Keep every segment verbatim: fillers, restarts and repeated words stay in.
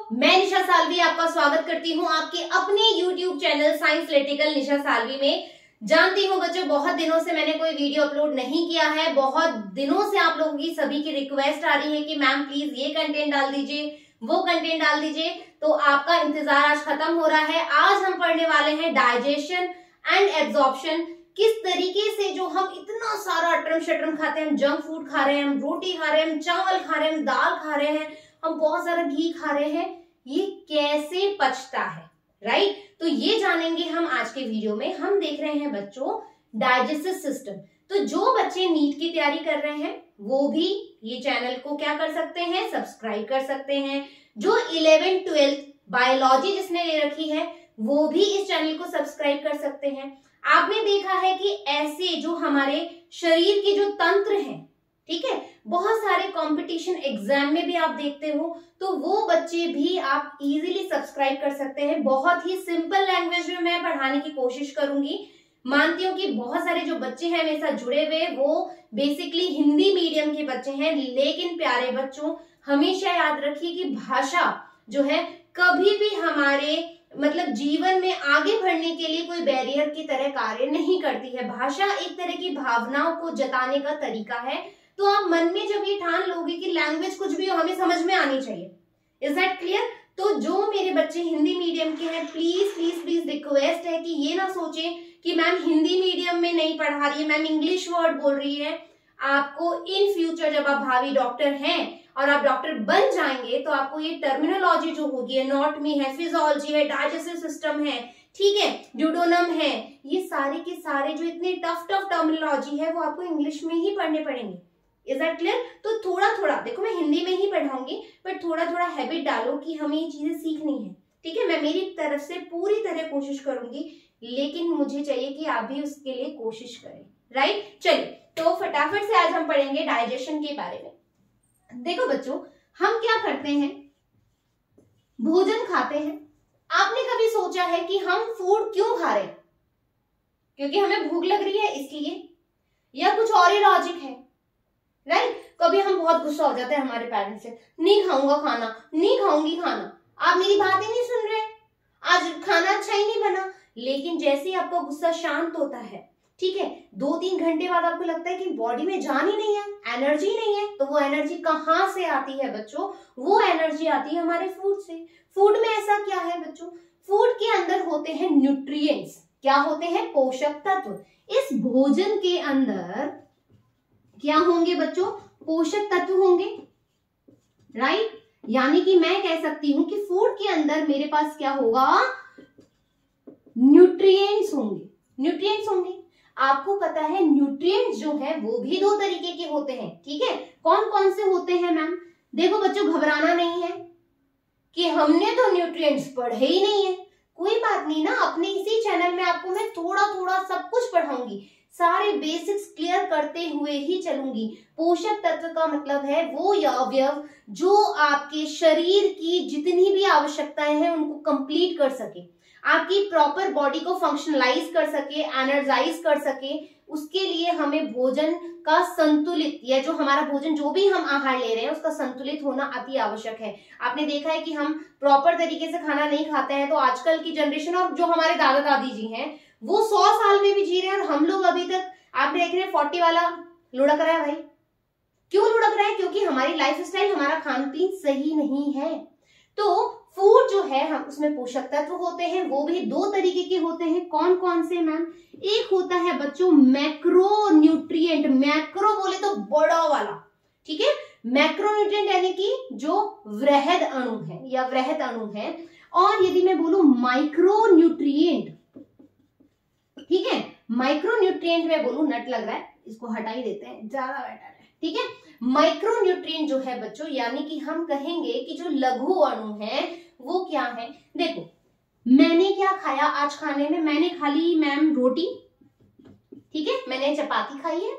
मैं निशा साल्वी आपका स्वागत करती हूँ आपके अपने यूट्यूब चैनल साइंस लिटिकल निशा साल्वी में। जानती हूँ बच्चों, बहुत दिनों से मैंने कोई वीडियो अपलोड नहीं किया है। बहुत दिनों से आप लोगों की सभी की रिक्वेस्ट आ रही है कि मैम प्लीज ये कंटेंट डाल दीजिए, वो कंटेंट डाल दीजिए। तो आपका इंतजार आज खत्म हो रहा है। आज हम पढ़ने वाले हैं डाइजेशन एंड एब्जॉर्प्शन। किस तरीके से जो हम इतना सारा अटरम शटरम खाते हैं, हम जंक फूड खा रहे हैं, हम रोटी खा रहे हैं, हम चावल खा रहे हैं, हम दाल खा रहे हैं, हम बहुत सारा घी खा रहे हैं, ये कैसे पचता है, राइट? तो ये जानेंगे हम आज के वीडियो में। हम देख रहे हैं बच्चों डाइजेस्टिव सिस्टम। तो जो बच्चे नीट की तैयारी कर रहे हैं वो भी ये चैनल को क्या कर सकते हैं, सब्सक्राइब कर सकते हैं। जो इलेवेंथ ट्वेल्थ बायोलॉजी जिसने ले रखी है वो भी इस चैनल को सब्सक्राइब कर सकते हैं। आपने देखा है कि ऐसे जो हमारे शरीर के जो तंत्र हैं, ठीक है, बहुत सारे कंपटीशन एग्जाम में भी आप देखते हो, तो वो बच्चे भी आप इजीली सब्सक्राइब कर सकते हैं। बहुत ही सिंपल लैंग्वेज में मैं पढ़ाने की कोशिश करूंगी। मानती हूँ कि बहुत सारे जो बच्चे हैं मेरे साथ जुड़े हुए वो बेसिकली हिंदी मीडियम के बच्चे हैं, लेकिन प्यारे बच्चों हमेशा याद रखिए कि भाषा जो है कभी भी हमारे मतलब जीवन में आगे बढ़ने के लिए कोई बैरियर की तरह कार्य नहीं करती है। भाषा एक तरह की भावनाओं को जताने का तरीका है। तो आप मन में जब ये ठान लोगे कि लैंग्वेज कुछ भी हो हमें समझ में आनी चाहिए। Is that clear? तो जो मेरे बच्चे हिंदी मीडियम के हैं, प्लीज प्लीज प्लीज रिक्वेस्ट है कि ये ना सोचें कि मैम हिंदी मीडियम में नहीं पढ़ा रही है, मैम इंग्लिश वर्ड बोल रही है। आपको इन फ्यूचर जब आप भावी डॉक्टर हैं और आप डॉक्टर बन जाएंगे तो आपको ये टर्मिनोलॉजी जो होगी, एनाटॉमी है, फिजियोलॉजी है, डाइजेस्टिव सिस्टम है, ठीक है, ड्यूडेनम है, ये सारे के सारे जो इतने टफ टफ टर्मिनोलॉजी है वो आपको इंग्लिश में ही पढ़ने पड़ेंगे। Is that clear? तो थोड़ा थोड़ा देखो, मैं हिंदी में ही पढ़ाऊंगी, पर थोड़ा थोड़ा हैबिट डालो कि हमें ये चीजें सीखनी है, ठीक है। मैं मेरी तरफ से पूरी तरह कोशिश करूंगी, लेकिन मुझे चाहिए कि आप भी उसके लिए कोशिश करें, राइट? चलिए तो फटाफट से आज हम पढ़ेंगे डाइजेशन के बारे में। देखो बच्चों, हम क्या करते हैं, भोजन खाते हैं। आपने कभी सोचा है कि हम फूड क्यों खा रहे हैं? क्योंकि हमें भूख लग रही है इसलिए, या कुछ और ही लॉजिक है, राइट? कभी हम बहुत गुस्सा हो जाते हैं हमारे पेरेंट्स से, नहीं खाऊंगा खाना, नहीं खाऊंगी खाना, आप मेरी बात ही नहीं सुन रहे, आज खाना अच्छा ही नहीं बना। लेकिन जैसे ही आपका गुस्सा शांत होता है, ठीक है, दो तीन घंटे बाद आपको लगता है कि बॉडी में जान ही नहीं है, एनर्जी नहीं है। तो वो एनर्जी कहाँ से आती है बच्चों? वो एनर्जी आती है हमारे फूड से। फूड में ऐसा क्या है बच्चों? फूड के अंदर होते हैं न्यूट्रिएंट्स। क्या होते हैं? पोषक तत्व। इस भोजन के अंदर क्या होंगे बच्चों? पोषक तत्व होंगे, राइट? यानी कि मैं कह सकती हूं कि फूड के अंदर मेरे पास क्या होगा? न्यूट्रिएंट्स होंगे। न्यूट्रिएंट्स होंगे। आपको पता है न्यूट्रिएंट्स जो है वो भी दो तरीके के होते हैं, ठीक है? कौन कौन से होते हैं मैम? देखो बच्चों, घबराना नहीं है कि हमने तो न्यूट्रिएंट्स पढ़े ही नहीं है। कोई बात नहीं ना, अपने इसी चैनल में आपको मैं थोड़ा थोड़ा सब कुछ पढ़ाऊंगी, सारे बेसिक्स क्लियर करते हुए ही चलूंगी। पोषक तत्व का मतलब है वो अवयव जो आपके शरीर की जितनी भी आवश्यकताएं हैं उनको कंप्लीट कर सके, आपकी प्रॉपर बॉडी को फंक्शनलाइज कर सके, एनर्जाइज कर सके। उसके लिए हमें भोजन का संतुलित, या जो हमारा भोजन जो भी हम आहार ले रहे हैं उसका संतुलित होना अति आवश्यक है। आपने देखा है कि हम प्रॉपर तरीके से खाना नहीं खाते हैं, तो आजकल की जनरेशन और जो हमारे दादा दादी जी हैं वो सौ साल में भी जी रहे हैं और हम लोग अभी तक, आप देख रहे हैं, फोर्टी वाला लुढ़क रहा है। भाई क्यों लुढ़क रहा है? क्योंकि हमारी लाइफ स्टाइल, हमारा खान पीन सही नहीं है। तो फूड जो है हम उसमें पोषक तत्व होते हैं, वो भी दो तरीके के होते हैं। कौन कौन से मैम? एक होता है बच्चों मैक्रो न्यूट्रिएंट। मैक्रो बोले तो बड़ा वाला, ठीक है। मैक्रो न्यूट्रिएंट यानी कि जो वृहद अणु है या वृहद अणु है। और यदि मैं बोलूं माइक्रो न्यूट्रिएंट, ठीक है, माइक्रो न्यूट्रिएंट में बोलूं, नट लग रहा है, इसको हटा ही देते हैं, ज्यादा बेटर है, ठीक है। माइक्रो न्यूट्रिएंट जो है बच्चों, यानी कि हम कहेंगे कि जो लघु अणु है वो क्या है? देखो, मैंने क्या खाया आज खाने में? मैंने खा ली मैम रोटी, ठीक है, मैंने चपाती खाई है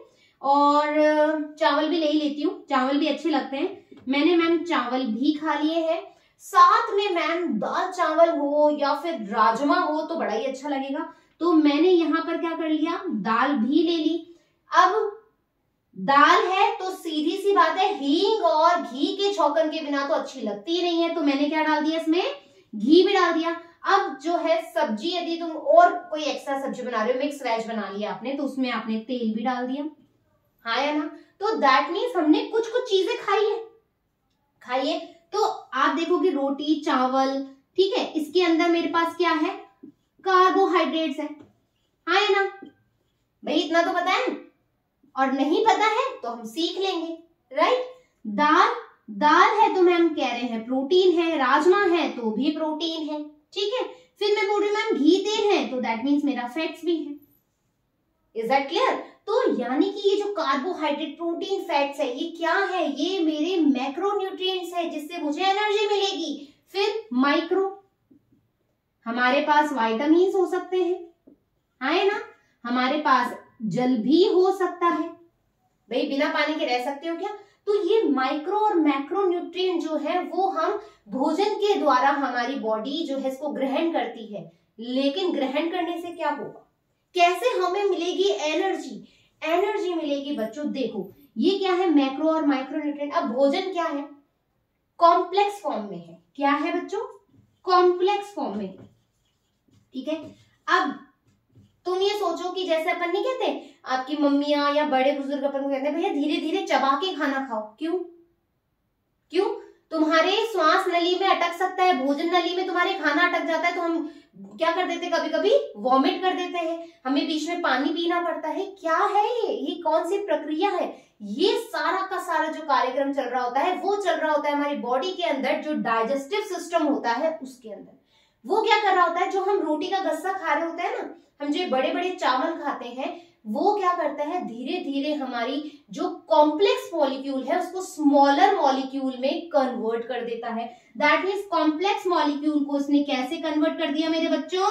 और चावल भी ले ही लेती हूँ, चावल भी अच्छे लगते हैं। मैंने मैम चावल भी खा लिए हैं, साथ में मैम दाल चावल हो या फिर राजमा हो तो बड़ा ही अच्छा लगेगा। तो मैंने यहाँ पर क्या कर लिया? दाल भी ले ली। अब दाल है तो सीधी सी बात है, हींग और घी के छौंकन के बिना तो अच्छी लगती ही नहीं है, तो मैंने क्या डाल दिया इसमें, घी भी डाल दिया। अब जो है सब्जी, यदि तुम और कोई एक्स्ट्रा सब्जी बना रहे हो, मिक्स वेज बना लिया आपने, तो उसमें आपने तेल भी डाल दिया, हाँ या ना। तो दैट मीन्स हमने कुछ कुछ चीजें खाई है, खाई है। तो आप देखोगे रोटी, चावल, ठीक है, इसके अंदर मेरे पास क्या है, कार्बोहाइड्रेट्स है, हाँ या ना भाई, इतना तो पता है। और नहीं पता है तो हम सीख लेंगे, राइट। दाल, दाल है तो मैम कह रहे हैं प्रोटीन है, राजमा है तो भी प्रोटीन है, ठीक है। फिर मैं बोल रही हूँ मैम घी तेल है, तो दैट मीन्स मेरा फैट्स भी है। Is that clear? तो यानी कि ये जो कार्बोहाइड्रेट, प्रोटीन, फैट्स है, ये क्या है, ये मेरे मैक्रोन्यूट्रिएंट्स है, जिससे मुझे एनर्जी मिलेगी। फिर माइक्रो, हमारे पास वाइटामिन हो सकते हैं, है ना, हमारे पास जल भी हो सकता है। भाई बिना पानी के रह सकते हो क्या? तो ये माइक्रो और मैक्रो न्यूट्रिएंट जो है वो हम भोजन के द्वारा हमारी बॉडी जो है इसको ग्रहण करती है। लेकिन ग्रहण करने से क्या होगा, कैसे हमें मिलेगी एनर्जी? एनर्जी मिलेगी बच्चों, देखो ये क्या है, मैक्रो और माइक्रो न्यूट्रिएंट। अब भोजन क्या है, कॉम्प्लेक्स फॉर्म में है। क्या है बच्चों? कॉम्प्लेक्स फॉर्म में, ठीक है। अब तुम ये सोचो कि जैसे अपन नहीं कहते, आपकी मम्मियां या बड़े बुजुर्ग अपन को कहते हैं भैया धीरे धीरे चबा के खाना खाओ। क्यों? क्यों? तुम्हारे श्वास नली में अटक सकता है, भोजन नली में तुम्हारे खाना अटक जाता है, तो हम क्या कर देते, कभी कभी वॉमिट कर देते हैं, हमें बीच में पानी पीना पड़ता है। क्या है ये ये कौन सी प्रक्रिया है? ये सारा का सारा जो कार्यक्रम चल रहा होता है वो चल रहा होता है हमारी बॉडी के अंदर, जो डाइजेस्टिव सिस्टम होता है उसके अंदर। वो क्या कर रहा होता है, जो हम रोटी का गस्सा खा रहे होते हैं ना, हम जो बड़े बड़े चावल खाते हैं, वो क्या करता है, धीरे धीरे हमारी जो कॉम्प्लेक्स मॉलिक्यूल है उसको स्मॉलर मॉलिक्यूल में कन्वर्ट कर देता है। दैट मीन्स कॉम्प्लेक्स मॉलिक्यूल को उसने कैसे कन्वर्ट कर दिया मेरे बच्चों?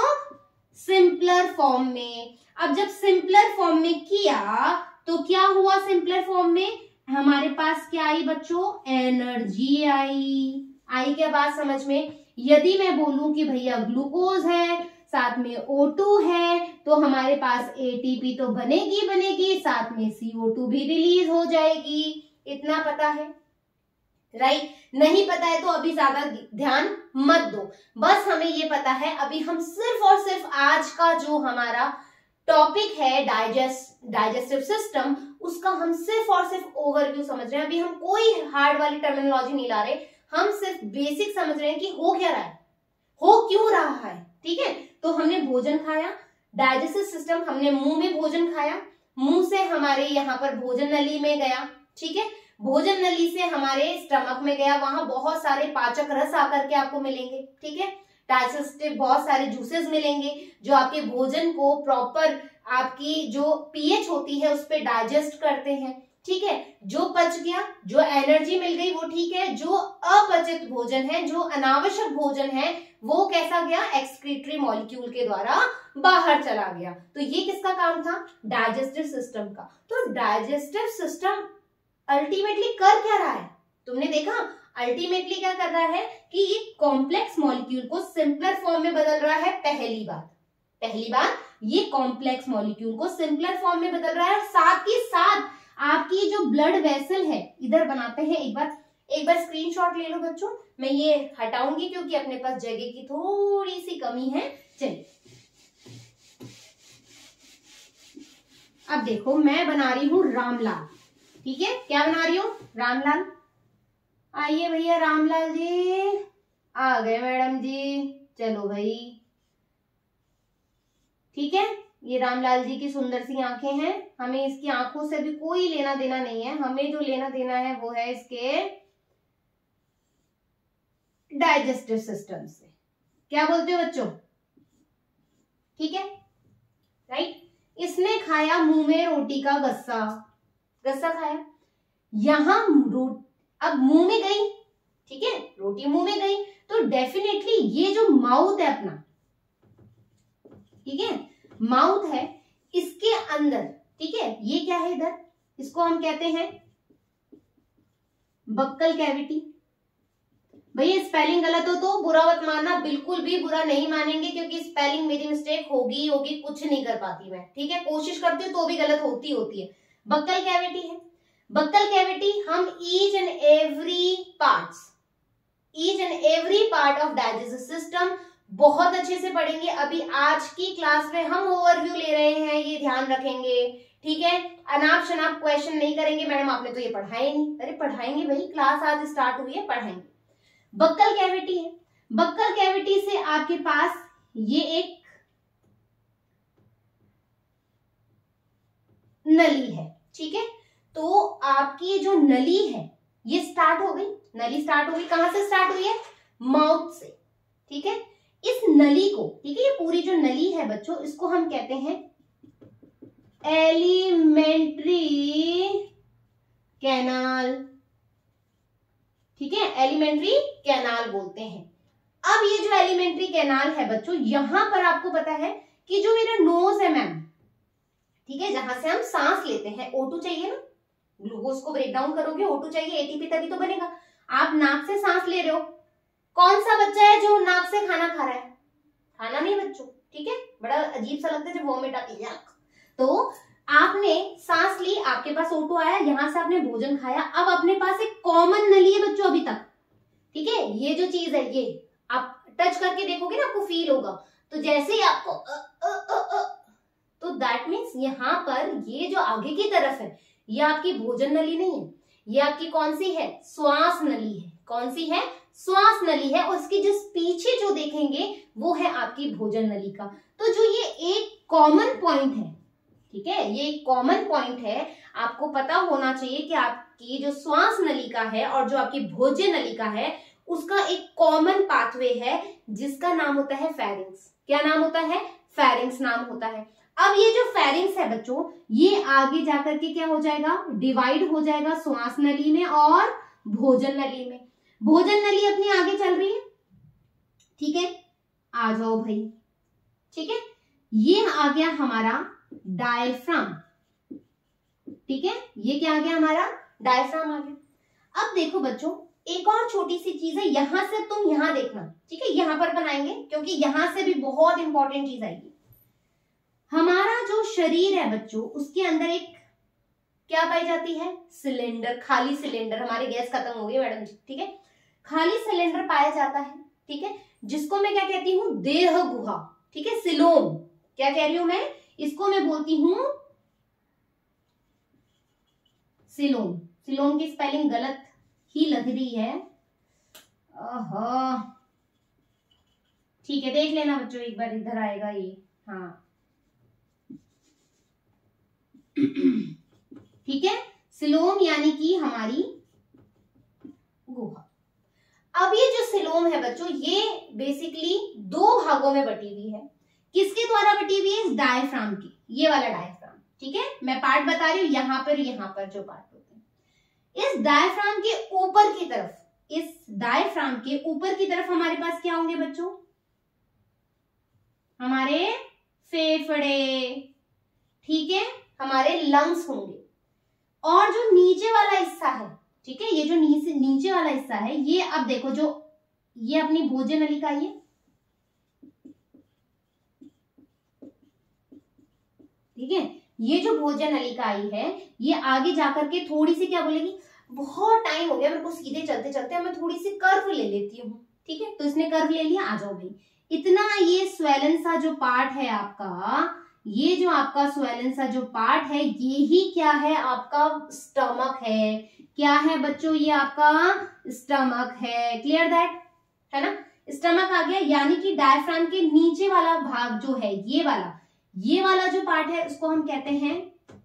सिंपलर फॉर्म में। अब जब सिंपलर फॉर्म में किया तो क्या हुआ, सिंपलर फॉर्म में हमारे पास क्या आई बच्चों? एनर्जी आई। आई क्या बात समझ में? यदि मैं बोलूं कि भैया ग्लूकोज है, साथ में ओ टू है, तो हमारे पास ए टी पी तो बनेगी बनेगी, साथ में सी ओ टू भी रिलीज हो जाएगी। इतना पता है, राइट? नहीं पता है तो अभी ज्यादा ध्यान मत दो, बस हमें ये पता है। अभी हम सिर्फ और सिर्फ आज का जो हमारा टॉपिक है डाइजेस्ट डाइजेस्टिव सिस्टम, उसका हम सिर्फ और सिर्फ ओवरव्यू समझ रहे हैं। अभी हम कोई हार्ड वाली टर्मिनोलॉजी नहीं ला रहे, हम सिर्फ बेसिक समझ रहे हैं कि हो क्या रहा है, हो क्यों रहा है, ठीक है। तो हमने भोजन खाया, डाइजेस्टिव सिस्टम, हमने मुंह में भोजन खाया, मुंह से हमारे यहाँ पर भोजन नली में गया, ठीक है, भोजन नली से हमारे स्टमक में गया, वहां बहुत सारे पाचक रस आकर के आपको मिलेंगे, ठीक है, डाइजेस्टिव बहुत सारे जूसेस मिलेंगे जो आपके भोजन को प्रॉपर आपकी जो पीएच होती है उस पर डाइजेस्ट करते हैं, ठीक है। जो पच गया, जो एनर्जी मिल गई वो ठीक है, जो अपचित भोजन है, जो अनावश्यक भोजन है, वो कैसा गया, एक्सक्रीटरी मॉलिक्यूल के द्वारा बाहर चला गया। तो ये किसका काम था, डाइजेस्टिव सिस्टम का। तो डाइजेस्टिव सिस्टम अल्टीमेटली कर क्या रहा है, तुमने देखा, अल्टीमेटली क्या कर रहा है कि ये कॉम्प्लेक्स मॉलिक्यूल को सिंपलर फॉर्म में बदल रहा है। पहली बात पहली बात ये कॉम्प्लेक्स मॉलिक्यूल को सिंपलर फॉर्म में बदल रहा है, साथ ही साथ आपकी जो ब्लड वेसल है, इधर बनाते हैं, एक बार एक बार स्क्रीनशॉट ले लो बच्चों, मैं ये हटाऊंगी क्योंकि अपने पास जगह की थोड़ी सी कमी है। चलिए अब देखो, मैं बना रही हूं रामलाल, ठीक है, क्या बना रही हूं, रामलाल। आइए भैया रामलाल जी, आ गए मैडम जी, चलो भाई, ठीक है। ये रामलाल जी की सुंदर सी आंखें हैं, हमें इसकी आंखों से भी कोई लेना देना नहीं है, हमें जो लेना देना है वो है इसके डाइजेस्टिव सिस्टम से। क्या बोलते हो बच्चों, ठीक है, राइट। इसने खाया मुंह में रोटी का गस्सा, गस्सा खाया, यहां अब मुंह में गई, ठीक है, रोटी मुंह में गई, तो डेफिनेटली ये जो माउथ है अपना, ठीक है, माउथ है, इसके अंदर, ठीक है, ये क्या है इधर, इसको हम कहते हैं बक्कल कैविटी। भैया स्पेलिंग गलत हो तो बुरा मत मानना, बिल्कुल भी बुरा नहीं मानेंगे, क्योंकि स्पेलिंग मेरी मिस्टेक होगी होगी कुछ नहीं कर पाती मैं, ठीक है, कोशिश करती हूँ तो भी गलत होती होती है। बक्कल कैविटी है, बक्कल कैविटी हम each and every parts each and every part of digestive system बहुत अच्छे से पढ़ेंगे। अभी आज की क्लास में हम ओवरव्यू ले रहे हैं, ये ध्यान रखेंगे, ठीक है। अनाप शनाप क्वेश्चन नहीं करेंगे, मैडम आपने तो ये पढ़ा ही नहीं। अरे पढ़ाएंगे भाई, क्लास आज स्टार्ट हुई है, पढ़ाएंगे। बक्कल कैविटी है, बक्कल कैविटी से आपके पास ये एक नली है, ठीक है। तो आपकी जो नली है ये स्टार्ट हो गई, नली स्टार्ट हो गई। कहां से स्टार्ट हुई है? माउथ से, ठीक है। इस नली को, ठीक है, ये पूरी जो नली है बच्चों, इसको हम कहते हैं एलिमेंट्री कैनाल, ठीक है, एलिमेंट्री कैनाल बोलते हैं। अब ये जो एलिमेंट्री कैनाल है बच्चों, यहां पर आपको पता है कि जो मेरा नोज है मैम, ठीक है, जहां से हम सांस लेते हैं, ओ टू चाहिए ना, ग्लूकोज को ब्रेक डाउन करोगे ओ टू चाहिए, एटीपी तभी तो बनेगा। आप नाक से सांस ले रहे हो, कौन सा बच्चा है जो नाक से खाना खा रहा है? खाना नहीं बच्चों, ठीक है, बड़ा अजीब सा लगता है जब वोमिट आती है। तो आपने सांस ली, आपके पास ओ टू आया, यहां से आपने भोजन खाया। अब अपने पास एक कॉमन नली है बच्चों अभी तक, ठीक है। ये जो चीज है ये आप टच करके देखोगे ना, आपको फील होगा। तो जैसे ही आपको अ, अ, अ, अ, तो दैट मीन्स यहाँ पर ये जो आगे की तरफ है ये आपकी भोजन नली नहीं है, ये आपकी कौन सी है? श्वास नली है। कौन सी है? श्वास नली है। और इसकी जिस पीछे जो देखेंगे वो है आपकी भोजन नली का। तो जो ये एक कॉमन पॉइंट है, ठीक है, ये एक कॉमन पॉइंट है, आपको पता होना चाहिए कि आपकी जो श्वास नली का है और जो आपकी भोजन नली का है उसका एक कॉमन पाथवे है जिसका नाम होता है फेरिंग्स। क्या नाम होता है? फेरिंग्स नाम होता है। अब ये जो फेरिंग्स है बच्चों, ये आगे जाकर के क्या हो जाएगा? डिवाइड हो जाएगा श्वास नली में और भोजन नली में। भोजन नली अपनी आगे चल रही है, ठीक है, आ जाओ भाई, ठीक है। ये आ गया हमारा डायफ्राम, ठीक है, ये क्या आ गया हमारा? डायफ्राम आ गया। अब देखो बच्चों, एक और छोटी सी चीज है, यहां से तुम यहां देखना, ठीक है, यहां पर बनाएंगे क्योंकि यहां से भी बहुत इंपॉर्टेंट चीज आएगी। हमारा जो शरीर है बच्चों, उसके अंदर एक क्या पाई जाती है? सिलेंडर, खाली सिलेंडर। हमारी गैस खत्म हो गई मैडम जी, ठीक है, खाली सिलेंडर पाया जाता है, ठीक है, जिसको मैं क्या कहती हूँ? देह गुहा, ठीक है, सिलोम। क्या कह रही हूं मैं? इसको मैं बोलती हूं सिलोम। सिलोम की स्पेलिंग गलत ही लग रही है, ठीक है, देख लेना बच्चों, एक बार इधर आएगा ये, हाँ ठीक है, सिलोम यानी कि हमारी गुहा। अब ये जो सिलोम है बच्चों, ये बेसिकली दो भागों में बटी हुई है। किसके द्वारा बटी हुई है? इस डायफ्राम की, ये वाला डायफ्राम, ठीक है, मैं पार्ट बता रही हूं, यहां पर यहां पर जो पार्ट होते हैं, इस डायफ्राम के ऊपर की तरफ, इस डायफ्राम के ऊपर की तरफ हमारे पास क्या होंगे बच्चों? हमारे फेफड़े, ठीक है, हमारे लंग्स होंगे। और जो नीचे वाला हिस्सा है, ठीक है, ये जो नीचे नीचे वाला हिस्सा है, ये अब देखो, जो ये अपनी भोजन नली का, ये ठीक है, ये जो भोजन नली का आई है, ये आगे जाकर के थोड़ी सी क्या बोलेगी? बहुत टाइम हो गया मेरे को सीधे चलते चलते, मैं थोड़ी सी कर्व ले लेती हूँ, ठीक है, तो इसने कर्व ले लिया, आ जाओ भाई। इतना ये स्वेलन सा जो पार्ट है आपका, ये जो आपका स्वेलन सा जो पार्ट है, ये ही क्या है? आपका स्टमक है। क्या है बच्चों? ये आपका स्टमक है। Clear that? है ना, स्टमक आ गया। यानी कि डायफ्राम के नीचे वाला भाग जो है, ये वाला ये वाला जो पार्ट है, उसको हम कहते हैं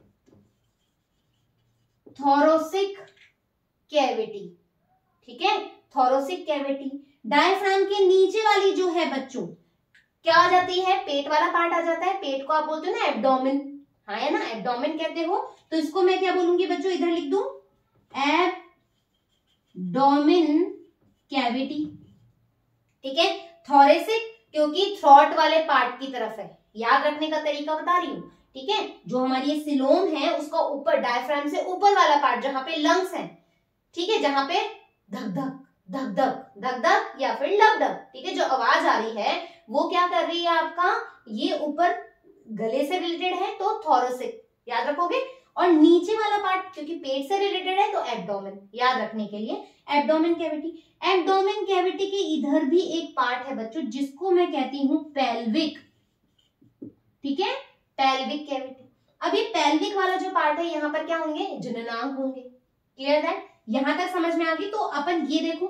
थोरोसिक कैविटी, ठीक है, थोरोसिक कैविटी। डायफ्राम के नीचे वाली जो है बच्चों, क्या आ जाती है? पेट वाला पार्ट आ जाता है। पेट को आप बोलते हो ना एब्डोमेन, हाँ है ना, एब्डोमेन कहते हो। तो इसको मैं क्या बोलूंगी बच्चों? इधर लिख दूं, एब्डोमेन कैविटी, ठीक है। थोरेसिक क्योंकि थ्रॉट वाले पार्ट की तरफ है, याद रखने का तरीका बता रही हूं, ठीक है। जो हमारी ये सिलोम है उसका ऊपर, डायफ्राम से ऊपर वाला पार्ट जहां पे लंग्स है, ठीक है, जहां पे धक धक धक धक धक धक या फिर लग धक, ठीक है, जो आवाज आ रही है वो क्या कर रही है आपका? ये ऊपर गले से रिलेटेड है, तो थोरेसिक याद रखोगे। और नीचे वाला पार्ट क्योंकि पेट से रिलेटेड है तो एब्डोमेन, याद रखने के लिए एब्डोमेन कैविटी। एब्डोमेन कैविटी के इधर भी एक पार्ट है बच्चों जिसको मैं कहती हूं पेल्विक, ठीक है, पेल्विक कैविटी। अब ये पेल्विक वाला जो पार्ट है यहाँ पर क्या होंगे, जननांग होंगे। क्लियर दैट, यहां तक समझ में आ गई। तो अपन ये देखो,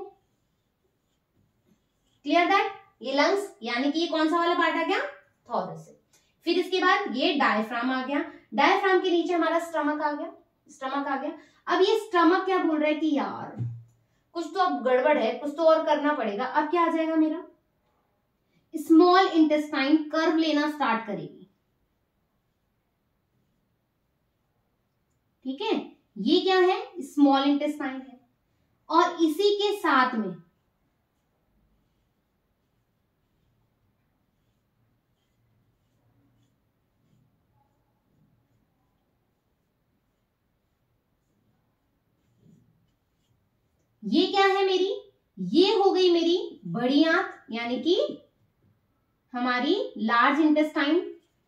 क्लियर दैट, ये लंग्स यानी कि ये कौन सा वाला पार्ट आ गया, थॉरस। फिर इसके बाद ये डायफ्राम आ गया, डायफ्राम के नीचे हमारा स्टमक आ गया, स्टमक आ गया। अब ये स्टमक क्या बोल रहा है कि यार कुछ तो अब गड़बड़ है, कुछ तो और करना पड़ेगा। अब क्या आ जाएगा मेरा, स्मॉल इंटेस्टाइन कर्व लेना स्टार्ट करेगी, ठीक है, ये क्या है, स्मॉल इंटेस्टाइन है। और इसी के साथ में ये क्या है मेरी, ये हो गई मेरी बड़ी आंत यानी कि हमारी लार्ज इंटेस्टाइन,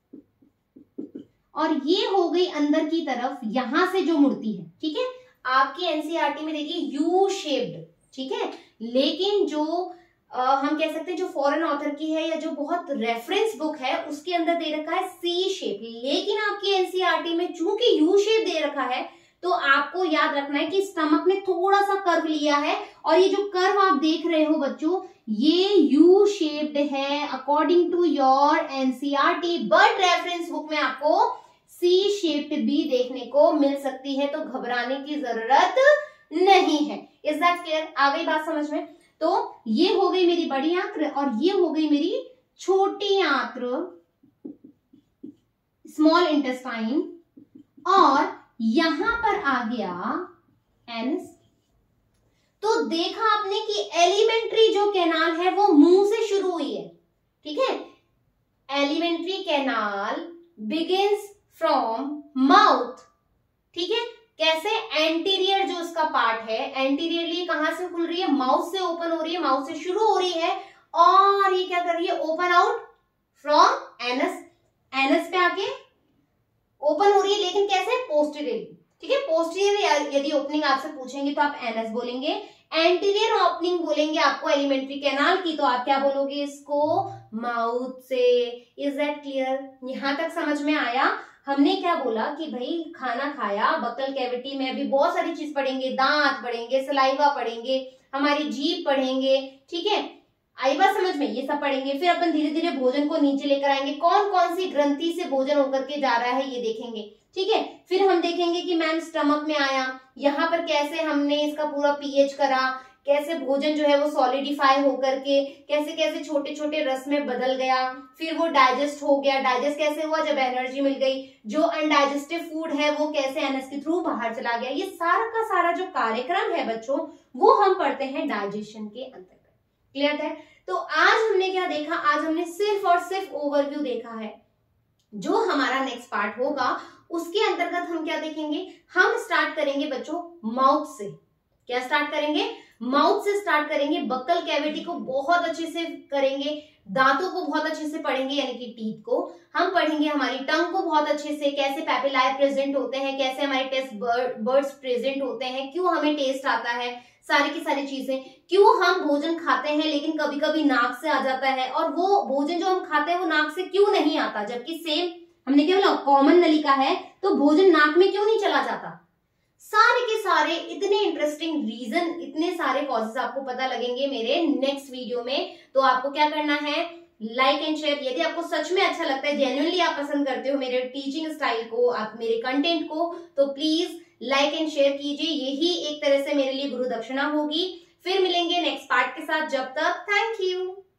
और ये हो गई अंदर की तरफ यहां से जो मुड़ती है, ठीक है। आपकी एनसीईआरटी में देखिए यू शेप्ड, ठीक है, लेकिन जो आ, हम कह सकते हैं जो फॉरेन ऑथर की है या जो बहुत रेफरेंस बुक है उसके अंदर दे रखा है सी शेप, लेकिन आपकी एनसीईआरटी में चूंकि यू शेप दे रखा है तो आपको याद रखना है कि स्टमक ने थोड़ा सा कर्व लिया है, और ये जो कर्व आप देख रहे हो बच्चों ये यू शेप्ड है according to your NCERT, but reference book में आपको सी शेप्ड भी देखने को मिल सकती है, तो घबराने की जरूरत नहीं है। इज दैट क्लियर, आ गई बात समझ में। तो ये हो गई मेरी बड़ी आंत्र और ये हो गई मेरी छोटी आंत्र, स्मॉल इंटेस्टाइन, और यहां पर आ गया एनस। तो देखा आपने कि एलिमेंट्री जो कैनाल है वो मुंह से शुरू हुई है, ठीक है। Alimentary canal begins from mouth, ठीक है। कैसे, एंटीरियर जो उसका पार्ट है, एंटीरियरली कहां से खुल रही है, माउथ से ओपन हो रही है, माउथ से शुरू हो रही है, और ये क्या कर रही है, open out from anus, anus पे आके ओपन हो रही है, लेकिन कैसे, पोस्टीरियरली, ठीक है। पोस्टीरियर यदि ओपनिंग आपसे पूछेंगे तो आप एनस बोलेंगे, एंटीरियर ओपनिंग बोलेंगे आपको एलिमेंट्री कैनाल की तो आप क्या बोलोगे इसको, माउथ से। इज दैट क्लियर, यहां तक समझ में आया। हमने क्या बोला कि भाई खाना खाया, बक्कल कैविटी में अभी बहुत सारी चीज पढ़ेंगे, दांत पढ़ेंगे, सलाइवा पढ़ेंगे, हमारी जीभ पढ़ेंगे, ठीक है, आई बात समझ में, ये सब पढ़ेंगे। फिर अपन धीरे धीरे भोजन को नीचे लेकर आएंगे, कौन कौन सी ग्रंथि से भोजन होकर के जा रहा है ये देखेंगे, ठीक है। फिर हम देखेंगे कि मैम स्टमक में आया, यहाँ पर कैसे हमने इसका पूरा पीएच करा, कैसे भोजन जो है वो सॉलिडिफाई होकर के कैसे कैसे छोटे छोटे रस में बदल गया, फिर वो डाइजेस्ट हो गया, डाइजेस्ट कैसे हुआ, जब एनर्जी मिल गई, जो अनडाइजेस्टिव फूड है वो कैसे एनएस के थ्रू बाहर चला गया। ये सारा का सारा जो कार्यक्रम है बच्चों वो हम पढ़ते हैं डाइजेशन के अंतर्गत। क्लियर है। तो आज हमने क्या देखा, आज हमने सिर्फ और सिर्फ ओवरव्यू देखा है। जो हमारा नेक्स्ट पार्ट होगा उसके अंतर्गत हम क्या देखेंगे, हम स्टार्ट करेंगे बच्चों माउथ से। क्या स्टार्ट करेंगे, माउथ से स्टार्ट करेंगे, बक्कल कैविटी को बहुत अच्छे से करेंगे, दांतों को बहुत अच्छे से पढ़ेंगे यानी कि टीथ को, हम पढ़ेंगे हमारी टंग को बहुत अच्छे से, कैसे पैपिलाई प्रेजेंट होते हैं, कैसे हमारे टेस्ट बर्ड्स प्रेजेंट होते हैं, क्यों हमें टेस्ट आता है, सारी की सारी चीजें, क्यों हम भोजन खाते हैं लेकिन कभी कभी नाक से आ जाता है, और वो भोजन जो हम खाते हैं वो नाक से क्यों नहीं आता, जबकि सेम हमने क्या बोला कॉमन नलिका है, तो भोजन नाक में क्यों नहीं चला जाता। सारे के सारे इतने इंटरेस्टिंग रीजन, इतने सारे कॉजेस आपको पता लगेंगे मेरे नेक्स्ट वीडियो में। तो आपको क्या करना है, लाइक एंड शेयर। यदि आपको सच में अच्छा लगता है, जेन्युइनली आप पसंद करते हो मेरे टीचिंग स्टाइल को, आप मेरे कंटेंट को, तो प्लीज लाइक एंड शेयर कीजिए। यही एक तरह से मेरे लिए गुरु दक्षिणा होगी। फिर मिलेंगे नेक्स्ट पार्ट के साथ, जब तक थैंक यू।